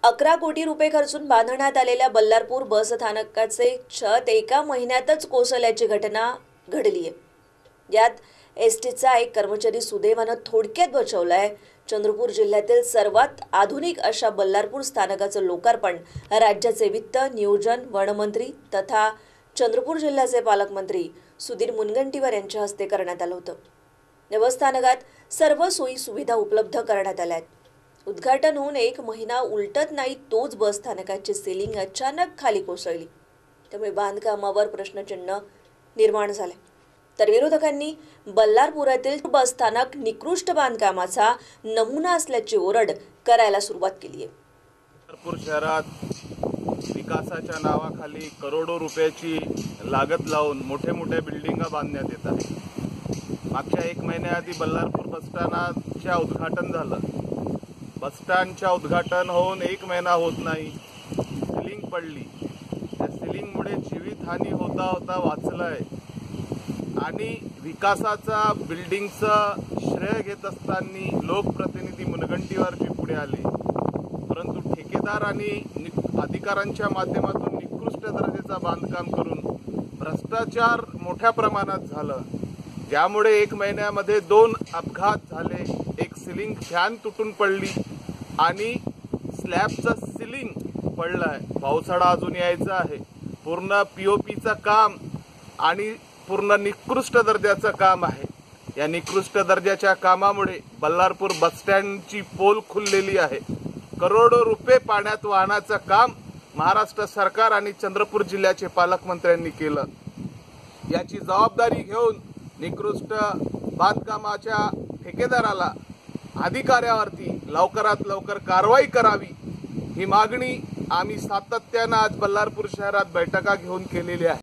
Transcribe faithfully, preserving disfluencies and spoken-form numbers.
अकरा कोटी रुपये खर्चून बांधण्यात आलेल्या बल्लारपूर बस स्थानकाचे छत एका महिन्यातच कोसळल्याची घटना घडली आहे। यात एसटीचा एक कर्मचारी सुदैवाने थोडक्यात बचावलाय। चंद्रपूर जिल्ह्यातील सर्वात आधुनिक अशा बल्लारपूर स्थानकाचे लोकार्पण राज्याचे वित्त, नियोजन, वनमंत्री तथा चंद्रपूर जिल्ह्याचे पालकमंत्री सुधीर मुनगंटीवार यांच्या हस्ते करण्यात आलं होतं। या बस स्थानकात सर्व सोयी सुविधा उपलब्ध करण्यात आल्या आहेत। उद्घाटन होऊन एक महिना उलटत नाही तोच बस स्थानकाची सीलिंग अचानक खाली कोसळली, त्यामुळे बांधकामावर प्रश्नचिन्ह निर्माण झाले। तर विरोधकांनी बल्लारपुरातील बस स्थानक निकृष्ट बांधकामाचा नमुना असल्याची ओरड करायला सुरुवात केली आहे। बल्लारपूर शहरात विकासाच्या नावाखाली करोडो रुपयाची लागत लावून मोठे मोठे बिल्डिंगा बांधण्यात येत आहेत। मागच्या एक महिन्याआधी बल्लारपूर बस स्टँडच्या उद्घाटन झालं। बस स्टँडच्या उद्घाटन होऊन एक महिना होत नाही, सिलिंग पडली। त्या सिलिंगमुळे जीवितहानी होता होता वाचलंय आणि विकासाचा बिल्डिंगचं श्रेय घेत असताना लोकप्रतिनिधी मुनगंटीवारजी पुढे आले, परंतु ठेकेदार आणि अधिकाऱ्यांच्या माध्यमातून निकृष्ट दर्जाचं बांधकाम करून भ्रष्टाचार मोठ्या प्रमाणात झालं, ज्यामुळे एक महिन्यामध्ये दोन अपघात झाले। एक सिलिंग फॅन तुटून पडली आणि स्लॅबचं सिलिंग पडलंय। पावसाळा अजून यायचा आहे। पूर्ण पीओपीचं काम आणि पूर्ण निकृष्ट दर्जाचं काम आहे। या निकृष्ट दर्जाच्या कामामुळे बल्लारपूर बस स्टँडची पोल खुललेली आहे। करोडो रुपये पाण्यात वाहण्याचं काम महाराष्ट्र सरकार आणि चंद्रपूर जिल्ह्याचे पालकमंत्र्यांनी केलं। याची जबाबदारी घेऊन निकृष्ट बांधकामाच्या ठेकेदाराला, अधिकाऱ्यावरती लवकरात लवकर कारवाई करावी, ही मागणी आम्ही सातत्याने आज बल्लारपूर शहरात बैठका घेऊन केलेली आहे।